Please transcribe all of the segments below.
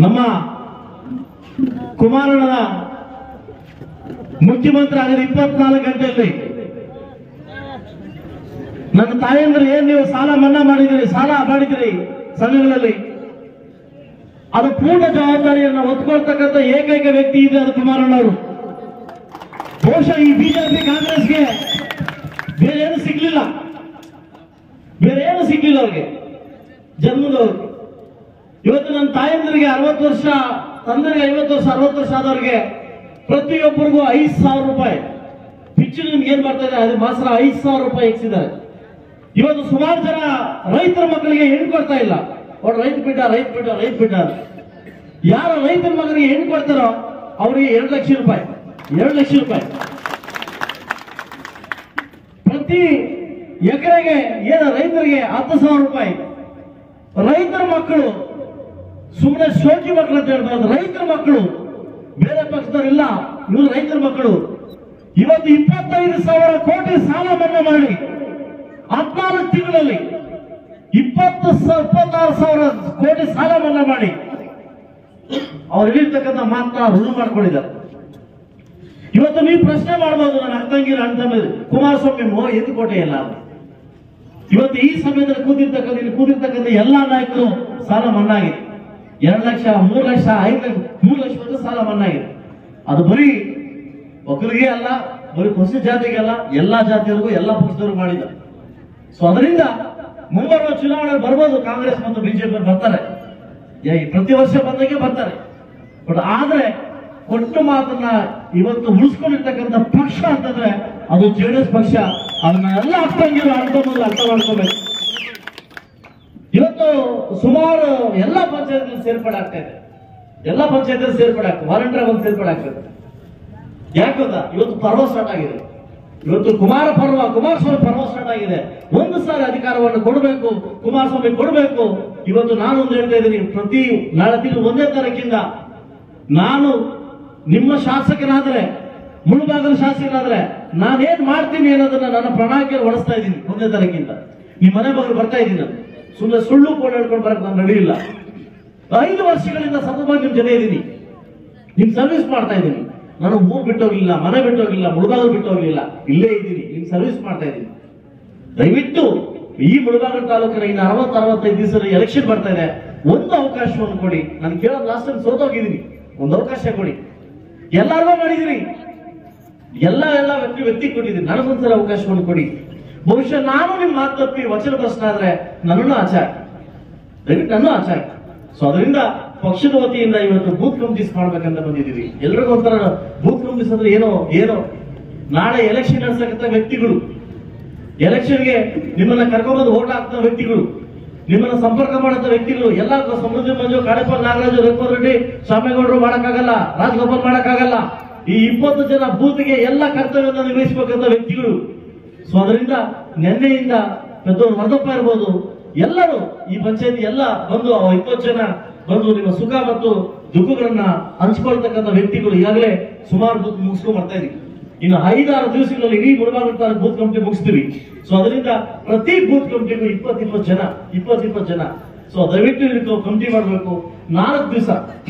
ನಮ್ಮ ಕುಮಾರಣ್ಣನ ಮುಖ್ಯಮಂತ್ರಿ ಆಗಿದ 24 ಗಂಟೆಯಲ್ಲಿ ನನ್ನ ತಾಯಂದ್ರೆ ಏನ್ ನೀವು ಸಾಲ ಮನ್ನಾ ಮಾಡಿದಿರಿ, ಸಾಲ ಮಾಡಿದಿರಿ ಸಂಘಗಳಲ್ಲಿ, ಅದು ಪೂರ್ಣ ಜವಾಬ್ದಾರಿಯನ್ನು ಹೊತ್ಕೊಳ್ತಕ್ಕಂಥ ಏಕೈಕ ವ್ಯಕ್ತಿ ಇದೆ, ಅದು ಕುಮಾರಣ್ಣವರು. ಬಹುಶಃ ಈ ಬಿಜೆಪಿ ಕಾಂಗ್ರೆಸ್ಗೆ ಬೇರೇನು ಸಿಗ್ಲಿಲ್ಲ, ಅವ್ರಿಗೆ ಜನ್ಮದವ್ರಿಗೆ. ಇವತ್ತು ನನ್ನ ತಾಯಂದ್ರಿಗೆ 60 ವರ್ಷ, ತಂದೆಗೆ 50 ವರ್ಷ, 60 ವರ್ಷ ಆದವ್ರಿಗೆ ಪ್ರತಿಯೊಬ್ಬರಿಗೂ 5,000 ರೂಪಾಯಿ ಪಿಂಚಣಿ. ನಿಮ್ಗೆ ಏನ್ ಬರ್ತಾ ಇದೆ ಅದು ಮಾತ್ರ 5,000 ರೂಪಾಯಿ ಹೆಚ್ಚಿದ್ದಾರೆ. ಇವತ್ತು ಸುಮಾರು ಜನ ರೈತರ ಮಕ್ಕಳಿಗೆ ಹೆಣ್ಣು ಕೊಡ್ತಾ ಇಲ್ಲ. ಅವ್ರು ರೈತ ಬಿಟ್ಟ ಯಾರು ರೈತರ ಮಗನಿಗೆ ಹೆಣ್ಣು ಕೊಡ್ತಾರೋ ಅವರಿಗೆ 2 ಲಕ್ಷ ರೂಪಾಯಿ, 2 ಲಕ್ಷ ರೂಪಾಯಿ ಪ್ರತಿ ಎಕರೆಗೆ. ಏನು ರೈತರಿಗೆ 10,000 ರೂಪಾಯಿ. ರೈತರ ಮಕ್ಕಳು ಸುಮ್ಮನೆ ಶೋಕಿ ಮಕ್ಕಳು ಅಂತ ಹೇಳ್ಬಾರ್ದು, ರೈತರ ಮಕ್ಕಳು, ಬೇರೆ ಪಕ್ಷದವರಿಲ್ಲ, ಇವರು ರೈತರ ಮಕ್ಕಳು. ಇವತ್ತು 25,000 ಕೋಟಿ ಸಾಲ ಮನ್ನಾ ಮಾಡಿ 14 ತಿಂಗಳಲ್ಲಿ 26,000 ಕೋಟಿ ಸಾಲ ಮನ್ನಾ ಮಾಡಿ ಅವ್ರು ಹೇಳಿರ್ತಕ್ಕಂಥ ಮಾತನ್ನ ಋಣ ಮಾಡ್ಕೊಂಡಿದ್ದಾರೆ. ಇವತ್ತು ನೀವು ಪ್ರಶ್ನೆ ಮಾಡಬಹುದು, ನನ್ನ ಅಣ್ಣಂಗಿರ ಕುಮಾರಸ್ವಾಮಿ ಎದ್ದು ಕೋಟೆ ಇಲ್ಲ. ಇವತ್ತು ಈ ಸಮಯದಲ್ಲಿ ಕೂತಿರ್ತಕ್ಕಂಥ ಎಲ್ಲಾ ನಾಯಕರು ಸಾಲ ಮನ್ನಾ ಆಗಿದೆ. 2 ಲಕ್ಷ, 3 ಲಕ್ಷ, 3 ಲಕ್ಷ ಸಾಲ ಮನ್ನಾ ಆಗಿದೆ. ಅದು ಬರೀ ಒಕ್ಕಲಿಗೆ ಅಲ್ಲ, ಬರೀ ಕೃಷಿ ಜಾತಿಗೆ ಅಲ್ಲ, ಎಲ್ಲಾ ಜಾತಿಯರಿಗೂ, ಎಲ್ಲಾ ಪಕ್ಷದವ್ರಿಗೂ ಮಾಡಿದ್ದಾರೆ. ಸೊ ಅದರಿಂದ ಮುಂಬರುವ ಚುನಾವಣೆ ಬರ್ಬೋದು, ಕಾಂಗ್ರೆಸ್ ಮತ್ತು ಬಿಜೆಪಿ ಬರ್ತಾರೆ, ಪ್ರತಿ ವರ್ಷ ಬಂದಾಗೆ ಬರ್ತಾರೆ. ಬಟ್ ಆದ್ರೆ ಕೊಟ್ಟ ಮಾತನ್ನ ಇವತ್ತು ಉಳಿಸ್ಕೊಂಡಿರ್ತಕ್ಕಂಥ ಪಕ್ಷ ಅಂತಂದ್ರೆ ಅದು JDS ಪಕ್ಷ. ಅದನ್ನ ಎಲ್ಲ ಅರ್ಥಂಗಿರೋ ಅರ್ಥ ಮಾಡ್ಕೋಬೇಕು. ಇವತ್ತು ಸುಮಾರು ಎಲ್ಲಾ ಪಂಚಾಯತ್ ಸೇರ್ಪಡೆ ಆಗ್ತಾ ಇದೆ, ಎಲ್ಲಾ ಪಂಚಾಯತ್ ಸೇರ್ಪಡೆ ಆಗ್ತದೆ, ವಾಲಂಟಿಯರ್ ಒಂದು ಸೇರ್ಪಡೆ ಆಗ್ತದೆ. ಯಾಕಂದ ಇವತ್ತು ಪರ್ವ ಸ್ಟಾರ್ಟ್ ಆಗಿದೆ. ಇವತ್ತು ಕುಮಾರಸ್ವಾಮಿ ಪರ್ವ ಸ್ಟಾರ್ಟ್ ಆಗಿದೆ. ಒಂದು ಸಾರಿ ಅಧಿಕಾರವನ್ನು ಕೊಡಬೇಕು, ಕುಮಾರಸ್ವಾಮಿ ಕೊಡಬೇಕು. ಇವತ್ತು ನಾನು ಒಂದು ಹೇಳ್ತಾ ಇದ್ದೀನಿ, ಪ್ರತಿ ನಾಳೆ ತಿಂಗಳು 1ನೇ ತಾರೀಕಿಂದ ನಾನು ನಿಮ್ಮ ಶಾಸಕನಾದ್ರೆ, ಮುಳುಬಾಗಲ ಶಾಸಕನಾದ್ರೆ ನಾನೇನ್ ಮಾಡ್ತೀನಿ ಅನ್ನೋದನ್ನ ನನ್ನ ಪ್ರಣಾಳಿಕೆ ಹೊಡಿಸ್ತಾ ಇದ್ದೀನಿ. 1ನೇ ತಾರೀಕಿಂದ ನಿಮ್ಮ ಮನೆ ಮಗಳು ಬರ್ತಾ ಇದ್ದೀನಿ. ಸುಮ್ಮನೆ ಸುಳ್ಳು ಕೋಡ್ ಹೇಳ್ಕೊಂಡು ಬರಕ್ ನಾನು ನಡೆಯಿಲ್ಲ. 5 ವರ್ಷಗಳಿಂದ ಸತತವಾಗಿ ನಿಮ್ ಜೊತೆ ಇದ್ದೀನಿ, ನಿಮ್ ಸರ್ವಿಸ್ ಮಾಡ್ತಾ ಇದ್ದೀನಿ. ನಾನು ಊರ್ ಬಿಟ್ಟೋಗಿಲ್ಲ, ಮನೆ ಬಿಟ್ಟೋಗಿಲ್ಲ, ಮುಳುಬಾಗಲು ಬಿಟ್ಟೋಗಿಲ್ಲ, ಇಲ್ಲೇ ಇದ್ದೀನಿ, ನಿಮ್ ಸರ್ವಿಸ್ ಮಾಡ್ತಾ ಇದ್ದೀನಿ. ದಯವಿಟ್ಟು ಈ ಮುಳುಬಾಗಲ ತಾಲೂಕಿನ ಇನ್ನು 60-65 ದಿವಸ ಎಲೆಕ್ಷನ್ ಬರ್ತಾ ಇದೆ, ಒಂದು ಅವಕಾಶವನ್ನು ಕೊಡಿ. ನಾನು ಕೇಳೋದು ಲಾಸ್ಟ್ ಟೈಮ್ ಸೋತೋಗಿದ್ದೀನಿ, ಒಂದು ಅವಕಾಶ ಕೊಡಿ. ಎಲ್ಲಾರ್ಗೂ ಮಾಡಿದಿರಿ, ಎಲ್ಲ ವ್ಯಕ್ತಿ ಕೊಟ್ಟಿದ್ದೀನಿ, ನನಗೊಂದ್ಸಲ ಅವಕಾಶವನ್ನು ಕೊಡಿ. ಬಹುಶಃ ನಾನು ನಿಮ್ ಮಾತು ತಪ್ಪಿ ವಚನ ಪ್ರಶ್ನೆ ಆದ್ರೆ ನನ್ನನ್ನು ಆಚಾರ, ದಯವಿಟ್ಟು ನನ್ನ ಆಚಾರ. ಸೊ ಅದರಿಂದ ಪಕ್ಷದ ವತಿಯಿಂದ ಇವತ್ತು ಬೂತ್ ಕಮಿಟೀಸ್ ಮಾಡ್ಬೇಕಂತ ಬಂದಿದ್ದೀವಿ. ಎಲ್ರಿಗೂ ಒಂಥರ ಬೂತ್ ಕಮಿಟೀಸ್ ಅಂದ್ರೆ ಏನೋ ನಾಳೆ ಎಲೆಕ್ಷನ್ ನಡೆಸತಕ್ಕಂಥ ವ್ಯಕ್ತಿಗಳು, ಎಲೆಕ್ಷನ್ಗೆ ನಿಮ್ಮನ್ನ ಕರ್ಕೊಂಡ್ಬಂದು ಓಟ್ ಹಾಕ್ತ ವ್ಯಕ್ತಿಗಳು, ನಿಮ್ಮನ್ನ ಸಂಪರ್ಕ ಮಾಡಂತ ವ್ಯಕ್ತಿಗಳು ಎಲ್ಲ ಸಮೃದ್ಧಿ ಮಂಜು, ಕಾಳೇಪ್ಪ ನಾಗರಾಜು, ರಘುಪತಿ ರೆಡ್ಡಿ, ಶಾಮೇಗೌಡರು ಮಾಡಕ್ಕಾಗಲ್ಲ, ರಾಜಗೋಪಾಲ್ ಮಾಡಕ್ಕಾಗಲ್ಲ. ಈ 20 ಜನ ಬೂತ್ಗೆ ಎಲ್ಲ ಕರ್ತವ್ಯವನ್ನು ನಿರ್ವಹಿಸಬೇಕಂತ ವ್ಯಕ್ತಿಗಳು. ಸೊ ಅದರಿಂದ ನಿನ್ನೆಯಿಂದ ಪೆದ್ದವರು ವರ್ಧಪ್ಪ ಇರ್ಬೋದು, ಎಲ್ಲರೂ ಈ ಪಂಚಾಯತಿ ಎಲ್ಲ ಬಂದು 20 ಜನ ಬಂದು ನಿಮ್ಮ ಸುಖ ಮತ್ತು ದುಃಖಗಳನ್ನ ಹಂಚ್ಕೊಳ್ತಕ್ಕಂಥ ವ್ಯಕ್ತಿಗಳು. ಈಗಾಗಲೇ ಸುಮಾರು ಬೂತ್ ಮುಗಿಸ್ಕೊಂಡ್ ಬರ್ತಾ ಇದೀವಿ. ಇನ್ನು 5-6 ದಿವಸಗಳಲ್ಲಿ ಇಡೀ ಮುಳುಬಾಗಲ ತಾಲೂಕು ಬೂತ್ ಕಮಿಟಿ ಮುಗಿಸ್ತೀವಿ. ಸೊ ಅದರಿಂದ ಪ್ರತಿ ಬೂತ್ ಕಮಿಟಿಗೂ 20 ಜನ. ಸೊ ದಯವಿಟ್ಟು ಇದಕ್ಕೆ ಕಮಿಟಿ ಮಾಡಬೇಕು. 4 ದಿವಸ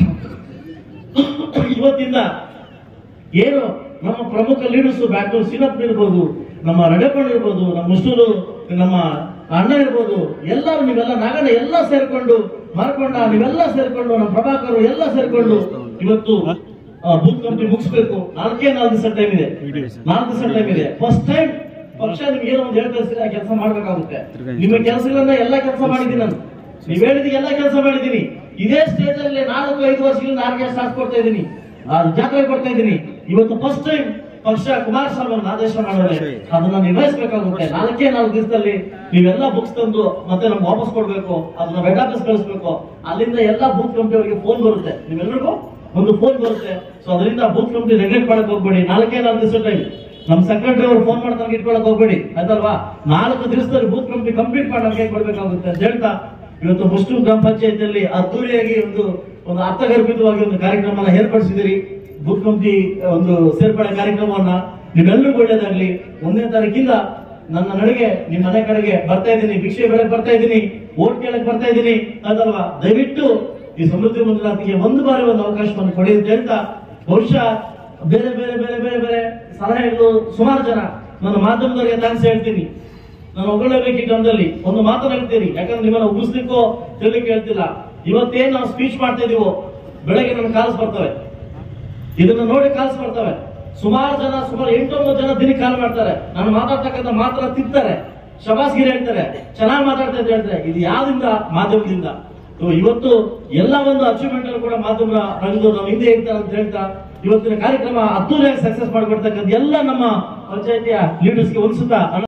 ಇವತ್ತಿಂದ ಏನು ನಮ್ಮ ಪ್ರಮುಖ ಲೀಡರ್ಸ್ ಬ್ಯಾಕ್ಟೂರ್ ಸಿನಪ್ ಇರ್ಬೋದು, ನಮ್ಮ ರೆಡೆಪಣ್ಣ ಇರ್ಬೋದು, ನಮ್ಮ ಮುಷ್ಟೂರು, ನಮ್ಮ ಅಣ್ಣ ಇರ್ಬೋದು, ಎಲ್ಲರೂ ನೀವೆಲ್ಲ ನಾಗಣ್ಣ ಎಲ್ಲ ಸೇರ್ಕೊಂಡು, ಮಾರ್ಕೊಂಡ ನೀವೆಲ್ಲ ಸೇರ್ಕೊಂಡು, ನಮ್ಮ ಪ್ರಭಾಕರ್ ಎಲ್ಲ ಸೇರ್ಕೊಂಡು ಇವತ್ತು ಬೂತ್ ಕಮಿಟಿ ಮುಗಿಸ್ಬೇಕು. 4 ದಿವಸ ಟೈಮ್ ಇದೆ, 4 ದಿವಸ ಟೈಮ್ ಇದೆ. ಫಸ್ಟ್ ಟೈಮ್ ಪಕ್ಷ ನಿಮ್ಗೆ ಏನೋ ಒಂದು ಹೇಳ್ತಾ ಕೆಲಸ ಮಾಡ್ಬೇಕಾಗುತ್ತೆ. ನಿಮ್ಮ ಕೆಲಸಗಳನ್ನ ಎಲ್ಲ ಕೆಲಸ ಮಾಡಿದ್ದೀನಿ ನಾನು, ನೀವ್ ಹೇಳಿದ ಎಲ್ಲ ಕೆಲಸ ಮಾಡಿದ್ದೀನಿ. ಇದೇ ಸ್ಟೇಜ್ ಅಲ್ಲಿ 4-5 ವರ್ಷಗಳಿಂದ ಆರ್ಕೆಸ್ಟ್ರಾ ಸ್ಟಾರ್ಟ್ ಕೊಡ್ತಾ ಇದ್ದೀನಿ, ಜಾತ್ರೆ ಕೊಡ್ತಾ ಇದ್ದೀನಿ. ಇವತ್ತು ಫಸ್ಟ್ ಟೈಮ್ ಪಕ್ಷ ಕುಮಾರಸ್ವಾಮಿ ಆದೇಶ ಮಾಡಿದ್ರೆ ಅದನ್ನ ನಿರ್ವಹಿಸಬೇಕಾಗುತ್ತೆ. 4 ದಿವಸದಲ್ಲಿ ನೀವೆಲ್ಲ ಬುಕ್ಸ್ ತಂದು ಮತ್ತೆ ನಮ್ಗೆ ವಾಪಸ್ ಕೊಡ್ಬೇಕು, ಅದನ್ನ ವೆಡ್ ಆಫೀಸ್ ಕಳಿಸ್ಬೇಕು. ಅಲ್ಲಿಂದ ಎಲ್ಲ ಬೂತ್ ಕಮಿಟಿ ಅವರಿಗೆ ಫೋನ್ ಬರುತ್ತೆ, ನಿಮ್ಮೆಲ್ಲರಿಗೂ ಒಂದು ಫೋನ್ ಬರುತ್ತೆ. ಸೊ ಅದರಿಂದ ಬೂತ್ ಕಮಿಟಿ ನೆಗ್ಲೆಕ್ಟ್ ಮಾಡಕ್ ಹೋಗ್ಬೇಡಿ. 4 ದಿವಸ ಟೈಮ್ ನಮ್ ಸೆಕ್ರೆಟರಿ ಅವರು ಫೋನ್ ಮಾಡ್ತಾರೆ, ಇಟ್ಕೊಳಕ್ ಹೋಗ್ಬೇಡಿ ಆಯ್ತಲ್ವಾ. 4 ದಿವಸದಲ್ಲಿ ಬೂತ್ ಕಮಿಟಿ ಕಂಪ್ಲೀಟ್ ಮಾಡಿ ಕೊಡ್ಬೇಕಾಗುತ್ತೆ ಅಂತ ಹೇಳ್ತಾ, ಇವತ್ತು ಮುಸ್ಲಿಂ ಗ್ರಾಮ ಪಂಚಾಯತಿಯಲ್ಲಿ ಅದ್ದೂರಿಯಾಗಿ ಒಂದು ಅರ್ಥಗರ್ಭಿತವಾಗಿ ಒಂದು ಕಾರ್ಯಕ್ರಮ ಏರ್ಪಡಿಸಿದಿರಿ. ಬೂತ್ ಕಮಿಟಿ ಒಂದು ಸೇರ್ಪಡೆ ಕಾರ್ಯಕ್ರಮವನ್ನ ನಿಮ್ಮೆಲ್ಲರಿಗೂ ಒಳ್ಳೇದಾಗ್ಲಿ. 1ನೇ ತಾರೀಕಿಂದ ನನ್ನ ನಡೆಗೆ ನಿಮ್ಮ ಮನೆ ಕಡೆಗೆ ಬರ್ತಾ ಇದ್ದೀನಿ, ಭಿಕ್ಷೆ ಬೆಳಕ್ ಬರ್ತಾ ಇದ್ದೀನಿ, ಓಟ್ ಕೇಳಕ್ ಬರ್ತಾ ಇದ್ದೀನಿ ಅದಲ್ವಾ. ದಯವಿಟ್ಟು ಈ ಸಮೃದ್ಧಿ ಮಂಜುನಾಥಿಗೆ ಒಂದು ಬಾರಿ ಒಂದು ಅವಕಾಶವನ್ನು ಕೊಡಿ ಅಂತ ಹೇಳ್ತಾ, ಬಹುಶಃ ಬೇರೆ ಬೇರೆ ಬೇರೆ ಬೇರೆ ಬೇರೆ ಸಲಹೆಗಳು ಸುಮಾರು ಜನ ನನ್ನ ಮಾಧ್ಯಮದವರಿಗೆ ಥ್ಯಾಂಕ್ಸ್ ಹೇಳ್ತೀನಿ. ನಾನು ಹೊಗಳಬೇಕು ಈ ಟೈಮ್ದಲ್ಲಿ ಒಂದು ಮಾತನ್ನು ಹೇಳ್ತೀನಿ, ಯಾಕಂದ್ರೆ ನಿಮ್ಮನ್ನ ಉಗಿಸ್ಲಿಕ್ಕೋ ತಿಳ್ಲಿಕ್ಕೆ ಹೇಳ್ತಿಲ್ಲ. ಇವತ್ತೇನ್ ನಾವು ಸ್ಪೀಚ್ ಮಾಡ್ತಾ ಇದೀವೋ ಬೆಳಗ್ಗೆ ನನ್ನ ಕಾಲ್ಸ್ ಬರ್ತವೆ, ಇದನ್ನ ನೋಡಿ ಕಾಲ್ಸ್ ಬರ್ತವೆ. ಸುಮಾರು 8-9 ಜನ ದಿನ ಕಾಲ್ ಮಾಡ್ತಾರೆ. ನಾನು ಮಾತಾಡ್ತಕ್ಕಂಥ ಮಾತ್ರ ತಿಂತಾರೆ, ಶಬಾಸ್ಗಿರಿ ಹೇಳ್ತಾರೆ, ಚೆನ್ನಾಗಿ ಮಾತಾಡ್ತಾ ಅಂತ ಹೇಳ್ತಾರೆ. ಇದು ಯಾವ್ದಿಂದ? ಮಾಧ್ಯಮದಿಂದ. ಇವತ್ತು ಎಲ್ಲ ಒಂದು ಅಚೀವ್ಮೆಂಟ್ ಅನ್ನು ಕೂಡ ಮಾಧ್ಯಮ ರಂಗದವರು ನಾವು ಹಿಂದೆ ಇರ್ತಾರೆ ಅಂತ ಹೇಳ್ತಾ, ಇವತ್ತಿನ ಕಾರ್ಯಕ್ರಮ ಅದ್ದೂರಿಯಾಗಿ ಸಕ್ಸಸ್ ಮಾಡಿಕೊಡ್ತಕ್ಕಂಥ ಎಲ್ಲ ನಮ್ಮ ಪಂಚಾಯತಿಯ ಲೀಡರ್ಸ್ಗೆ ಹೊಲಿಸುತ್ತಾ